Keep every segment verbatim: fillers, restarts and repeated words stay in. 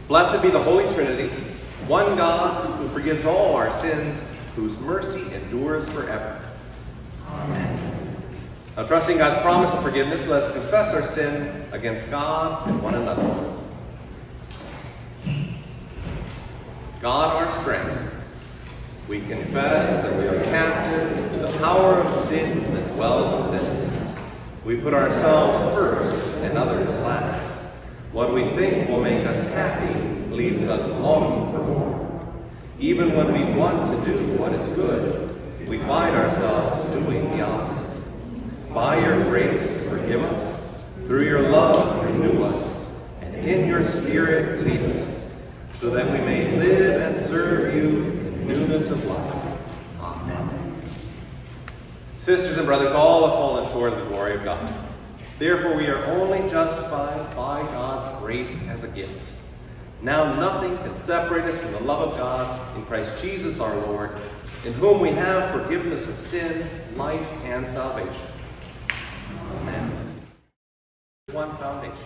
Blessed be the Holy Trinity, one God who forgives all our sins, whose mercy endures forever. Amen. Now, trusting God's promise of forgiveness, let us confess our sin against God and one another. God, our strength, we confess that we are captive to the power of sin that dwells within us. We put ourselves first and others last. What we think will make us happy leaves us longing for more. Even when we want to do what is good, we find ourselves doing the opposite. By your grace, forgive us. Through your love, renew us. And in your Spirit, lead us, so that we may live and serve you in newness of life. Amen. Sisters and brothers, all have fallen short of the glory of God. Therefore, we are only justified by God's grace as a gift. Now nothing can separate us from the love of God in Christ Jesus our Lord, in whom we have forgiveness of sin, life, and salvation. Amen. One foundation.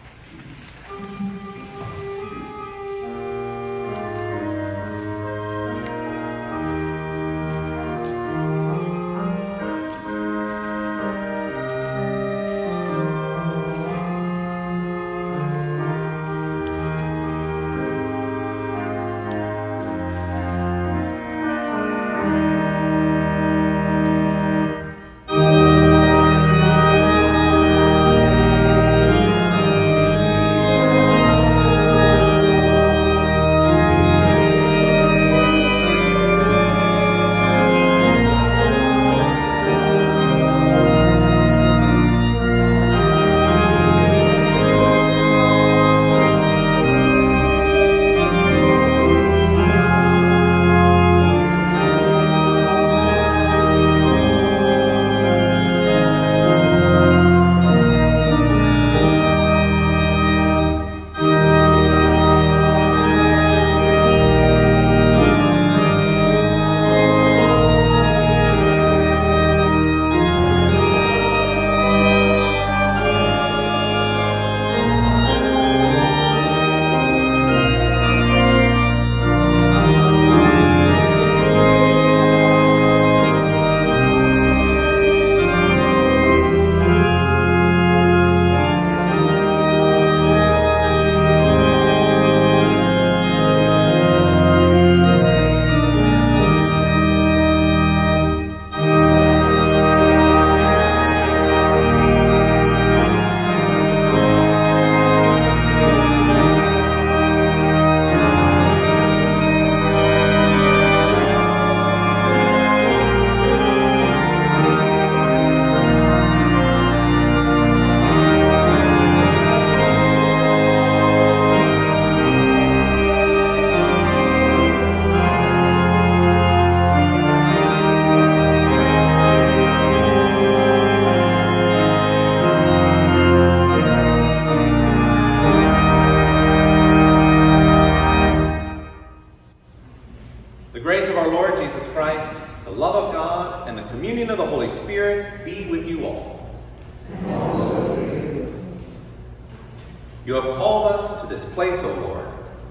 You have called us to this place, O Lord.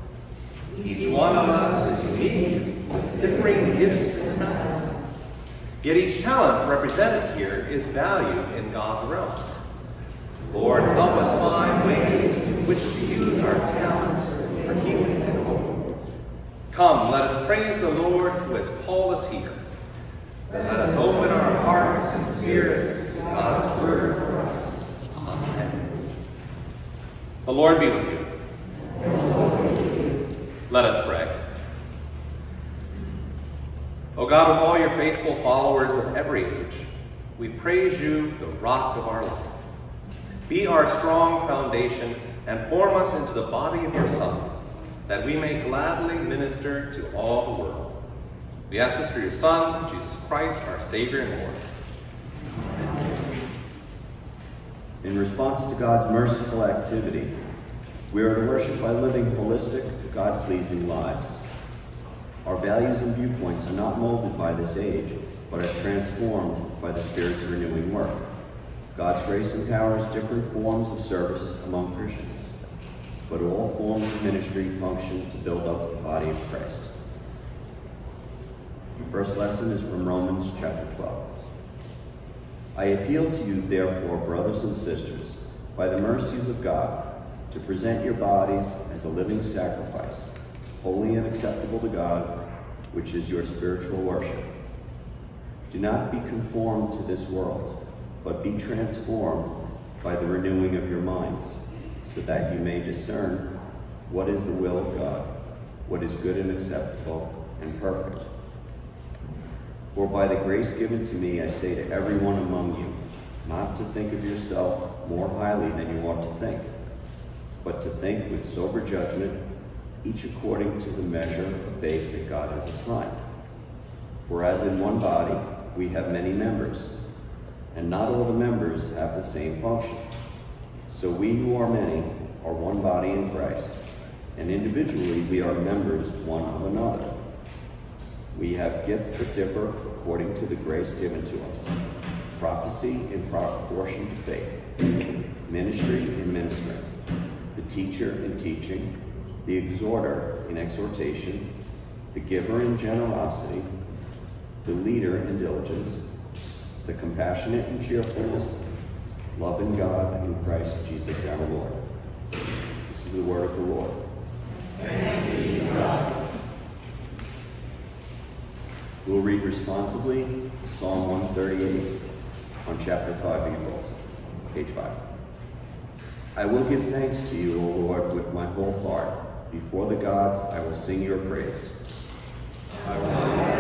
Each one of us is unique, with differing gifts and talents. Yet each talent represented here is valued in God's realm. Lord, help us find ways in which to use our talents for healing and hope. Come, let us praise the Lord who has called us here. Let us open our hearts and spirits to God's word for us. Amen. The Lord be with you. Let us pray. O God, with all your faithful followers of every age, we praise you, the rock of our life. Be our strong foundation and form us into the body of your Son, that we may gladly minister to all the world. We ask this through your Son, Jesus Christ, our Savior and Lord. In response to God's merciful activity, we are to worship by living holistic, God-pleasing lives. Our values and viewpoints are not molded by this age, but are transformed by the Spirit's renewing work. God's grace empowers different forms of service among Christians. but all forms of ministry function to build up the body of Christ. The first lesson is from Romans chapter twelve. I appeal to you, therefore, brothers and sisters, by the mercies of God, to present your bodies as a living sacrifice, holy and acceptable to God, which is your spiritual worship. Do not be conformed to this world, but be transformed by the renewing of your minds, so that you may discern what is the will of God, what is good and acceptable and perfect. For by the grace given to me, I say to everyone among you, not to think of yourself more highly than you ought to think, but to think with sober judgment, each according to the measure of faith that God has assigned. For as in one body we have many members, and not all the members have the same function. So we who are many are one body in Christ, and individually we are members one of another. We have gifts that differ according to the grace given to us. Prophecy in proportion to faith, ministry in ministering, the teacher in teaching, the exhorter in exhortation, the giver in generosity, the leader in diligence, the compassionate in cheerfulness, loving God in Christ Jesus our Lord. This is the word of the Lord. Thanks be to God. We will read responsibly Psalm one thirty-eight on chapter five of your books, page five. I will give thanks to you, O Lord, with my whole heart. Before the gods, I will sing your praise. I will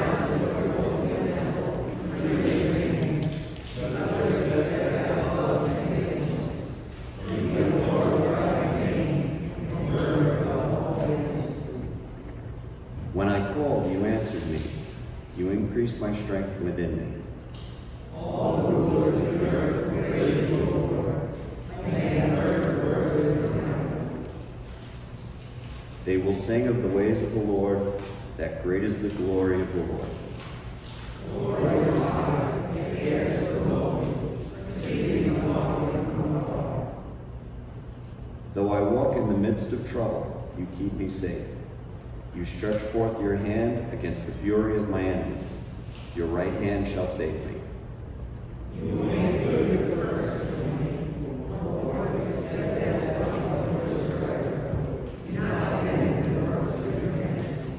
When I called, you answered me. You increased my strength within me. All the rulers of the earth will praise you, O Lord. May have heard the words of your mouth. They will sing of the ways of the Lord, that great is the glory of the Lord. The Lord is high, and cares for the lowly, receiving the humble from the far. Though I walk in the midst of trouble, you keep me safe. You stretch forth your hand against the fury of my enemies. Your right hand shall save me. You make good your curse to me. The Lord is steadfast love is forever. Do not abandon the works of your hands.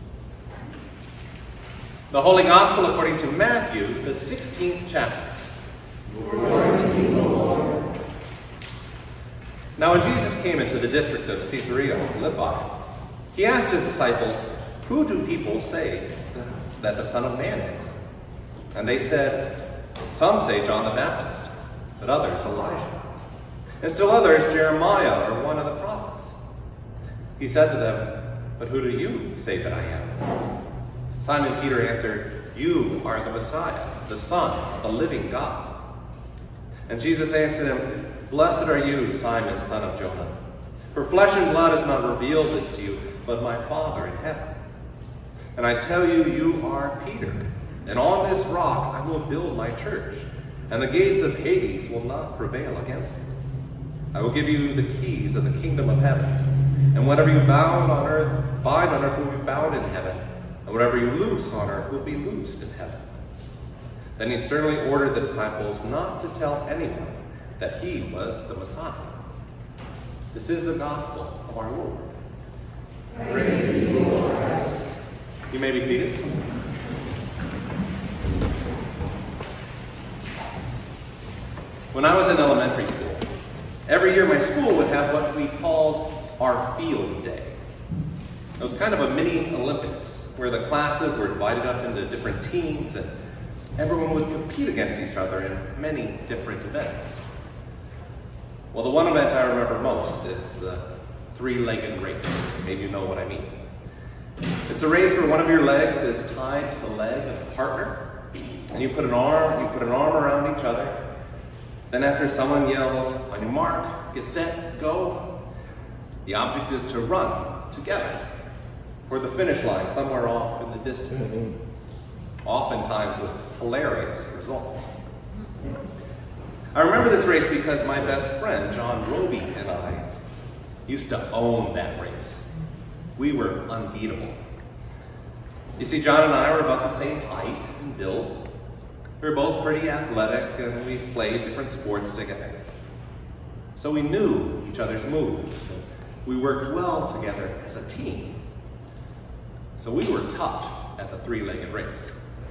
The Holy Gospel according to Matthew, the sixteenth chapter. Glory to you, O Lord. Now when Jesus came into the district of Caesarea Philippi, he asked his disciples, "Who do people say that the Son of Man is?" And they said, "Some say John the Baptist, but others Elijah, and still others Jeremiah or one of the prophets." He said to them, "But who do you say that I am?" Simon Peter answered, "You are the Messiah, the Son of the living God." And Jesus answered him, "Blessed are you, Simon, son of Jonah, for flesh and blood has not revealed this to you, but my Father in heaven. And I tell you, you are Peter, and on this rock I will build my church, and the gates of Hades will not prevail against it. I will give you the keys of the kingdom of heaven, and whatever you bound on earth, bind on earth will be bound in heaven, and whatever you loose on earth will be loosed in heaven." Then he sternly ordered the disciples not to tell anyone that he was the Messiah. This is the gospel of our Lord. Praise to you, Lord Christ. You may be seated. When I was in elementary school, every year my school would have what we called our field day. It was kind of a mini Olympics where the classes were divided up into different teams and everyone would compete against each other in many different events. Well, the one event I remember most is the three-legged race. Maybe you know what I mean. It's a race where one of your legs is tied to the leg of the partner, and you put an arm, you put an arm around each other. Then after someone yells, "On your mark, get set, go," the object is to run together for the finish line somewhere off in the distance, oftentimes with hilarious results. I remember this race because my best friend, John Roby, and I used to own that race. We were unbeatable. You see, John and I were about the same height and build. We were both pretty athletic, and we played different sports together. So we knew each other's moves, and we worked well together as a team. So we were tough at the three-legged race.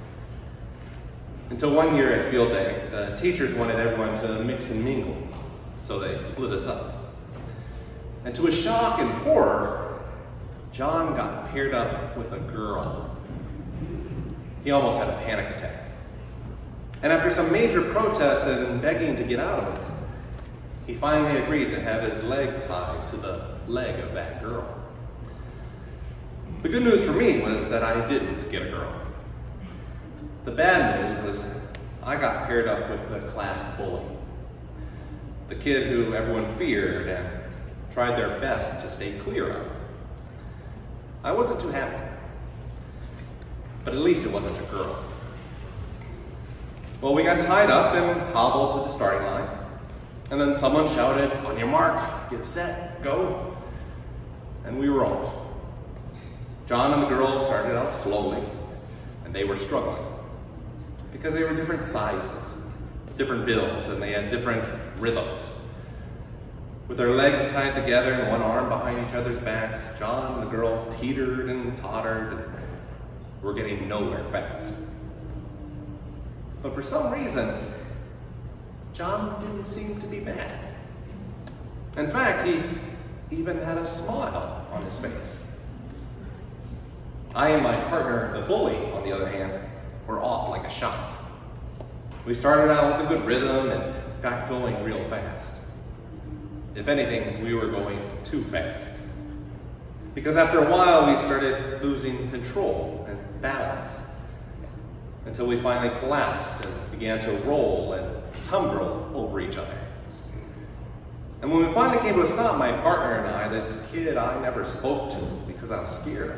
Until one year at field day, the teachers wanted everyone to mix and mingle, so they split us up. And to his shock and horror, John got paired up with a girl. He almost had a panic attack. And after some major protests and begging to get out of it, he finally agreed to have his leg tied to the leg of that girl. The good news for me was that I didn't get a girl. The bad news was I got paired up with the class bully, the kid who everyone feared and tried their best to stay clear of. I wasn't too happy, but at least it wasn't a girl. Well, we got tied up and hobbled to the starting line, and then someone shouted, "On your mark, get set, go," and we were off. John and the girl started out slowly, and they were struggling because they were different sizes, different builds, and they had different rhythms. With their legs tied together and one arm behind each other's backs, John and the girl teetered and tottered and were getting nowhere fast. But for some reason, John didn't seem to be mad. In fact, he even had a smile on his face. I and my partner, the bully, on the other hand, were off like a shot. We started out with a good rhythm and got going real fast. If anything, we were going too fast. Because after a while, we started losing control and balance until we finally collapsed and began to roll and tumble over each other. And when we finally came to a stop, my partner and I, this kid I never spoke to because I was scared,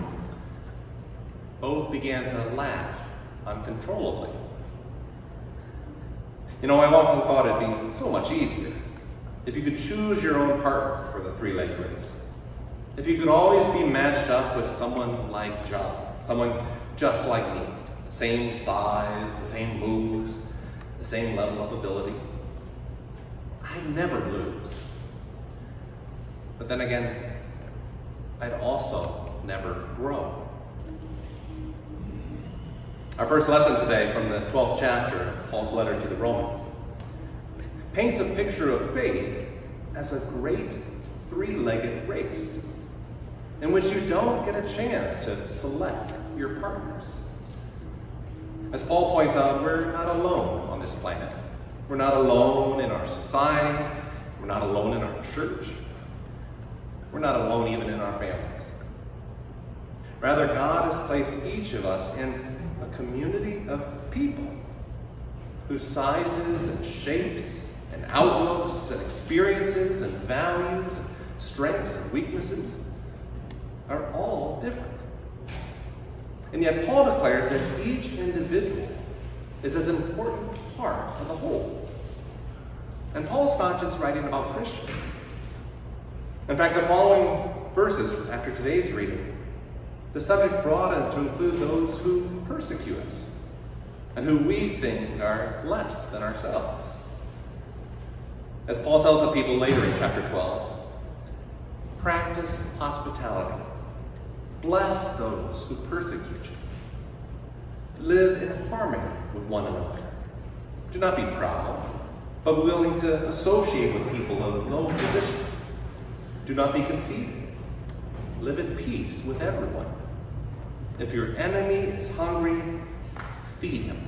both began to laugh uncontrollably. You know, I've often thought it'd be so much easier if you could choose your own partner for the three-leg race. If you could always be matched up with someone like John, someone just like me, the same size, the same moves, the same level of ability, I'd never lose. But then again, I'd also never grow. Our first lesson today from the twelfth chapter of Paul's letter to the Romans paints a picture of faith as a great three-legged race in which you don't get a chance to select your partners. As Paul points out, we're not alone on this planet. We're not alone in our society. We're not alone in our church. We're not alone even in our families. Rather, God has placed each of us in a community of people whose sizes and shapes and outlooks and experiences and values, strengths and weaknesses are all different. And yet Paul declares that each individual is an important part of the whole. And Paul's not just writing about Christians. In fact, the following verses after today's reading, the subject broadens to include those who persecute us and who we think are less than ourselves. As Paul tells the people later in chapter twelve, practice hospitality. Bless those who persecute you. Live in harmony with one another. Do not be proud, but willing to associate with people of low position. Do not be conceited. Live at peace with everyone. If your enemy is hungry, feed him.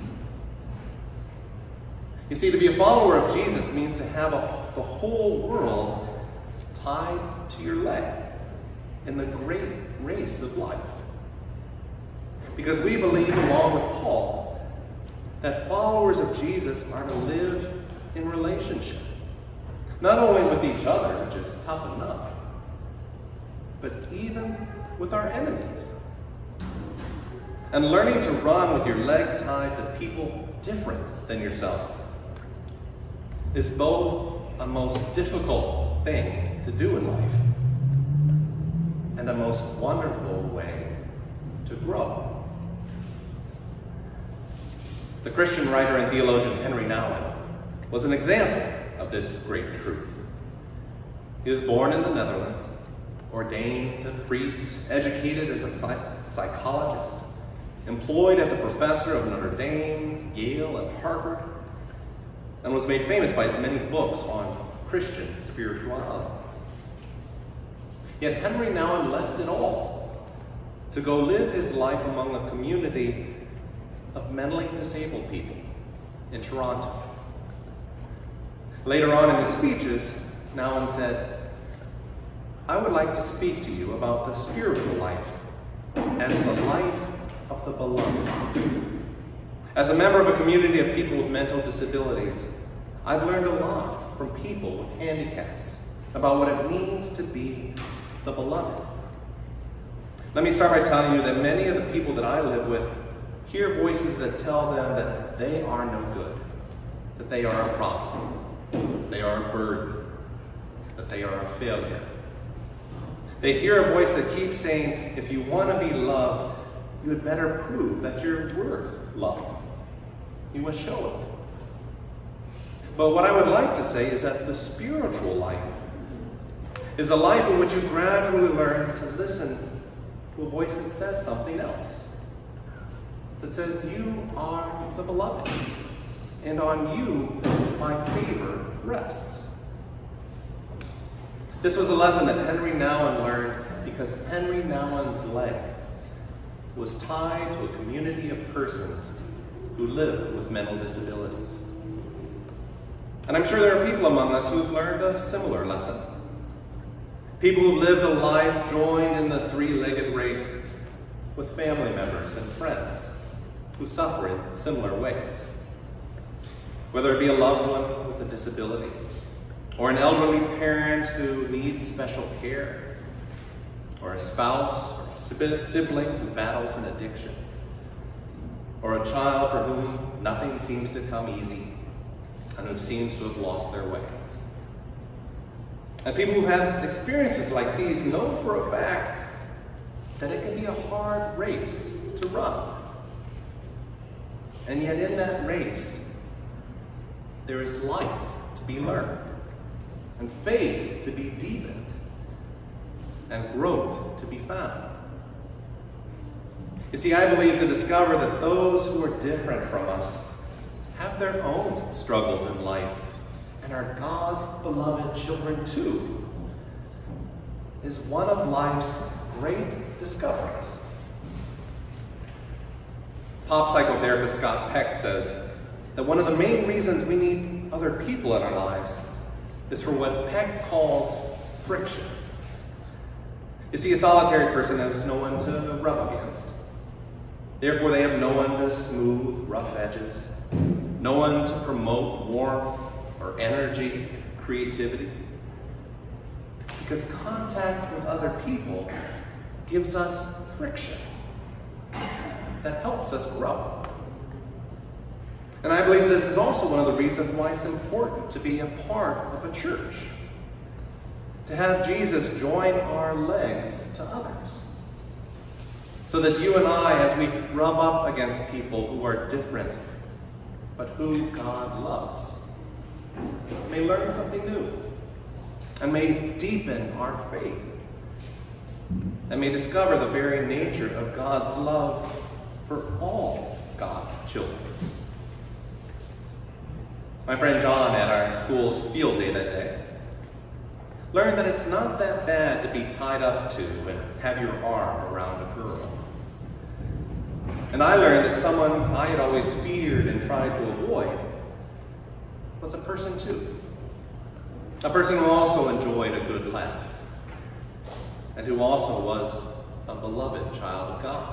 You see, to be a follower of Jesus means to have a, the whole world tied to your leg in the great race of life. Because we believe, along with Paul, that followers of Jesus are to live in relationship. Not only with each other, which is tough enough, but even with our enemies. And learning to run with your leg tied to people different than yourself is both a most difficult thing to do in life, and a most wonderful way to grow. The Christian writer and theologian Henry Nouwen was an example of this great truth. He was born in the Netherlands, ordained a priest, educated as a psych psychologist, employed as a professor of Notre Dame, Yale, and Harvard, and was made famous by his many books on Christian spirituality. Yet Henry Nouwen left it all to go live his life among a community of mentally disabled people in Toronto. Later on in his speeches, Nouwen said, "I would like to speak to you about the spiritual life as the life of the beloved. As a member of a community of people with mental disabilities, I've learned a lot from people with handicaps about what it means to be the beloved. Let me start by telling you that many of the people that I live with hear voices that tell them that they are no good, that they are a problem, they are a burden, that they are a failure. They hear a voice that keeps saying, if you want to be loved, you had better prove that you're worth loving. You must show it. But what I would like to say is that the spiritual life is a life in which you gradually learn to listen to a voice that says something else. That says, you are the beloved, and on you my favor rests. This was a lesson that Henry Nouwen learned because Henry Nouwen's leg was tied to a community of persons who live with mental disabilities. And I'm sure there are people among us who've learned a similar lesson. People who've lived a life joined in the three-legged race with family members and friends who suffer in similar ways. Whether it be a loved one with a disability, or an elderly parent who needs special care, or a spouse or sibling who battles an addiction, or a child for whom nothing seems to come easy and who seems to have lost their way. And people who have experiences like these know for a fact that it can be a hard race to run. And yet in that race, there is life to be learned, and faith to be deepened, and growth to be found. You see, I believe to discover that those who are different from us have their own struggles in life and are God's beloved children too, is one of life's great discoveries. Pop psychotherapist Scott Peck says that one of the main reasons we need other people in our lives is for what Peck calls friction. You see, a solitary person has no one to rub against. Therefore, they have no one to smooth rough edges, no one to promote warmth or energy, creativity. Because contact with other people gives us friction that helps us grow. And I believe this is also one of the reasons why it's important to be a part of a church. To have Jesus join our legs to others. So that you and I, as we rub up against people who are different, but who God loves, may learn something new, and may deepen our faith, and may discover the very nature of God's love for all God's children. My friend John at our school's field day that day learned that it's not that bad to be tied up to and have your arm around a girl. And I learned that someone I had always feared and tried to avoid was a person too. A person who also enjoyed a good laugh, and who also was a beloved child of God.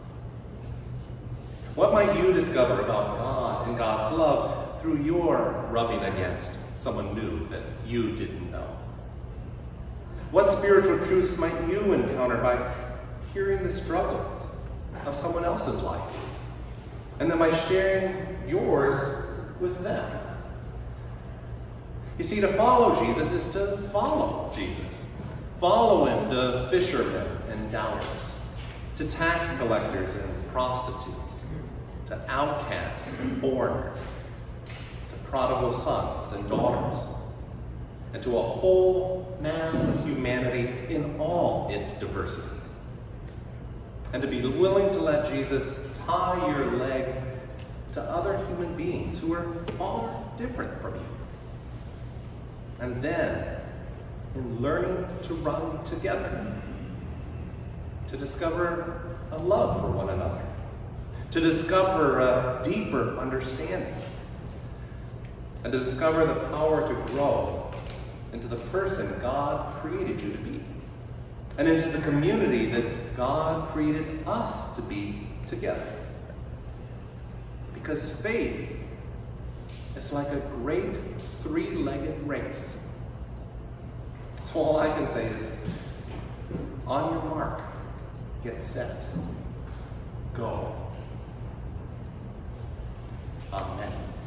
What might you discover about God and God's love through your rubbing against someone new that you didn't know? What spiritual truths might you encounter by hearing the struggles of someone else's life, and then by sharing yours with them? You see, to follow Jesus is to follow Jesus. Follow him to fishermen and doubters, to tax collectors and prostitutes, to outcasts and foreigners, to prodigal sons and daughters, and to a whole mass of humanity in all its diversity. And to be willing to let Jesus tie your leg to other human beings who are far different from you. And then, in learning to run together, to discover a love for one another, to discover a deeper understanding, and to discover the power to grow into the person God created you to be, and into the community that God created us to be together. Because faith is like a great three-legged race. So all I can say is, on your mark, get set, go. Amen.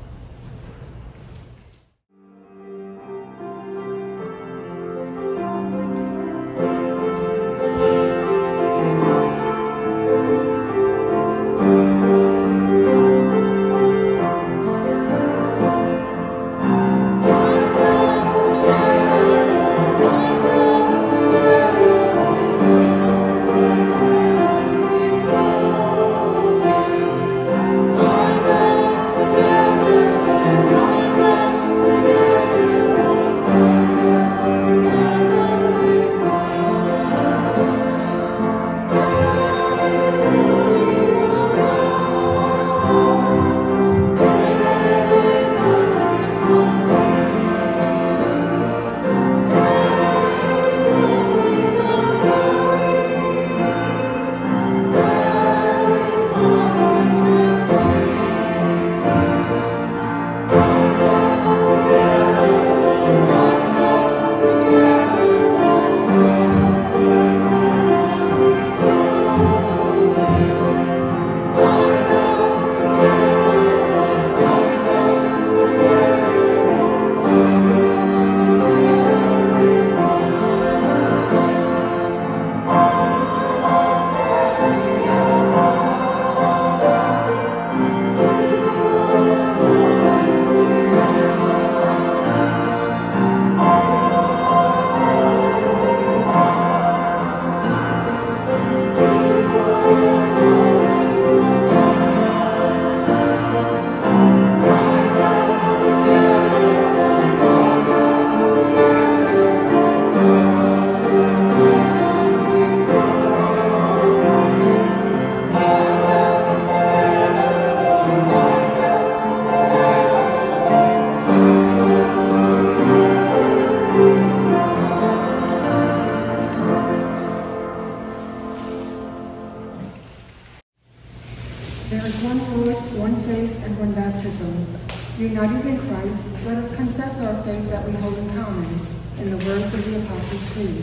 United in Christ, let us confess our faith that we hold in common in the words of the Apostles' Creed.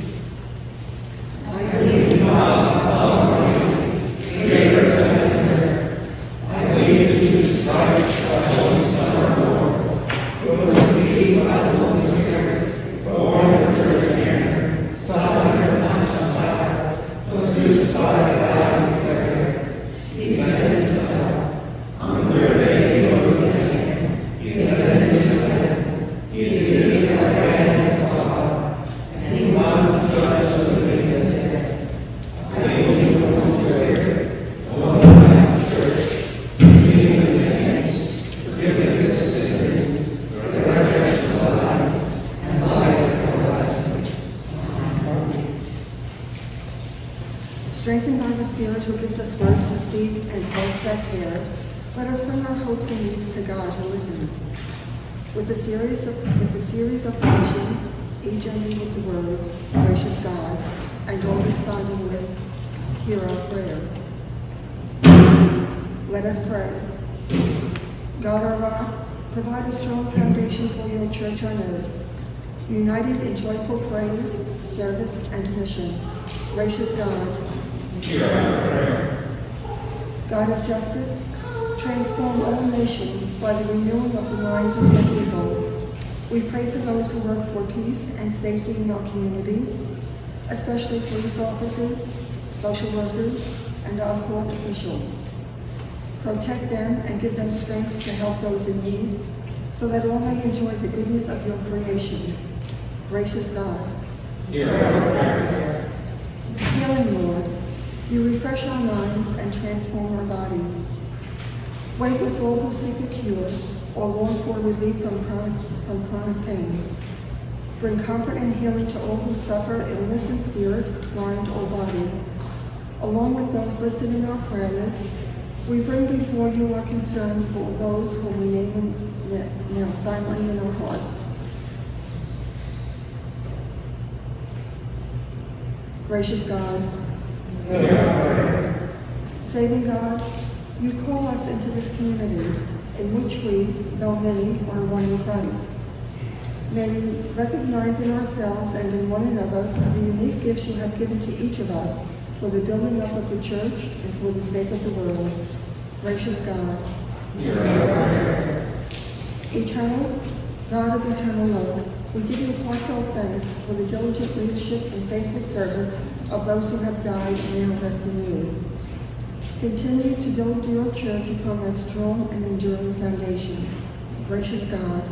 I believe in God, the Father Almighty, creator of heaven and earth. I believe in Jesus Christ, our Holy Son, our Lord, who was conceived by the Holy Spirit, born of the Virgin Mary, suffered under Pontius Pilate, was crucified, died, and buried. He descended into hell. On the third day he rose again. He ascended into heaven. He is seated at the right hand of the Father, and he will come to judge the living and the dead. I believe in the Holy Spirit, the one Catholic Church, the communion of saints, forgiveness of sins, the resurrection of life, and life everlasting. Amen. Strengthened by the Spirit who gives us words to speak and hearts that care, let us bring our hopes and needs to God who listens. With a series of, with a series of petitions, each ending with the words, gracious God, and all responding with, hear our prayer. Let us pray. God our rock, provide a strong foundation for your church on earth, united in joyful praise, service, and mission. Gracious God, hear our prayer. God of justice, transform all nations by the renewing of the minds of your people. We pray for those who work for peace and safety in our communities, especially police officers, social workers, and our court officials. Protect them and give them strength to help those in need, so that all may enjoy the goodness of your creation. Gracious God. Yeah. Healing Lord, you refresh our minds and transform our bodies. Wait with all who seek a cure or long for relief from chronic, from chronic pain. Bring comfort and healing to all who suffer illness in spirit, mind, or body. Along with those listed in our prayer list, we bring before you our concern for those whom we name now silently in our hearts. Gracious God, saving God, you call us into this community in which we, though many, are one in Christ. May we recognize in ourselves and in one another the unique gifts you have given to each of us for the building up of the church and for the sake of the world. Gracious God. Eternal, God of eternal love, we give you heartfelt thanks for the diligent leadership and faithful service of those who have died and now rest in you. Continue to build your church upon that strong and enduring foundation. Gracious God.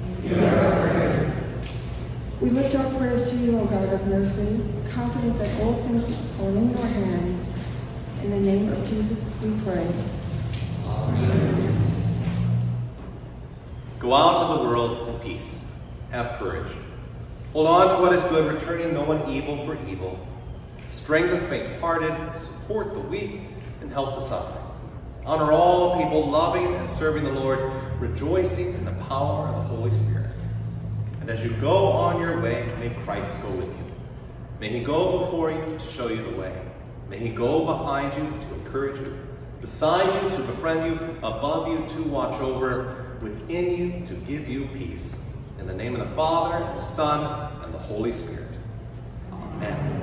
We lift our prayers to you, O God of mercy, confident that all things are in your hands. In the name of Jesus we pray. Amen. Go out to the world in peace. Have courage. Hold on to what is good, returning no one evil for evil. Strengthen the faint-hearted, support the weak, and help the suffering. Honor all people, loving and serving the Lord, rejoicing in the power of the Holy Spirit. And as you go on your way, may Christ go with you. May he go before you to show you the way. May he go behind you to encourage you, beside you to befriend you, above you to watch over, within you to give you peace. In the name of the Father, and the Son, and the Holy Spirit. Amen.